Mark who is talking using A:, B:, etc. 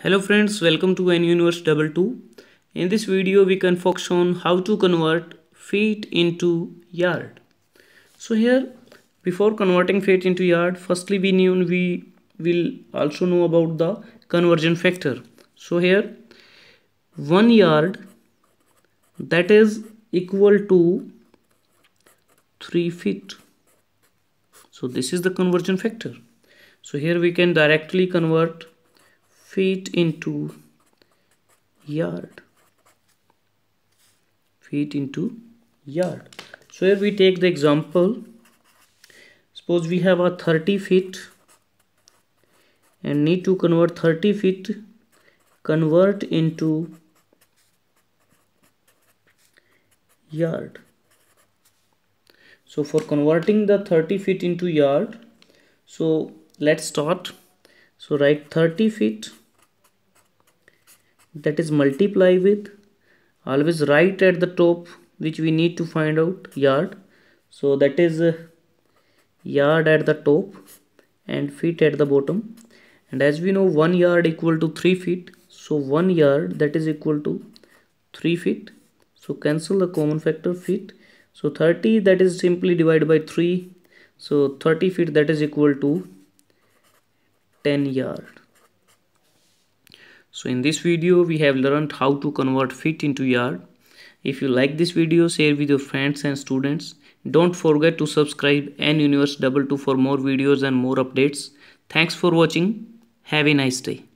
A: Hello friends, welcome to N Universe 22. In this video we can focus on how to convert feet into yard. So here, before converting feet into yard, firstly we will also know about the conversion factor. So here 1 yard, that is equal to 3 feet. So this is the conversion factor. So here we can directly convert feet into yard. Feet into yard. So here we take the example. Suppose we have a 30 feet and need to convert 30 feet convert into yard. So for converting the 30 feet into yard, so let's start. So write 30 feet, that is multiply with, always write at the top which we need to find out yard. So that is yard at the top and feet at the bottom. And as we know 1 yard equal to 3 feet. So 1 yard that is equal to 3 feet. So cancel the common factor feet. So 30 that is simply divided by 3. So 30 feet that is equal to 10 yard. So in this video we have learned how to convert feet into yard. If you like this video, share with your friends and students. Don't forget to subscribe N Universe 22 for more videos and more updates. Thanks for watching. Have a nice day.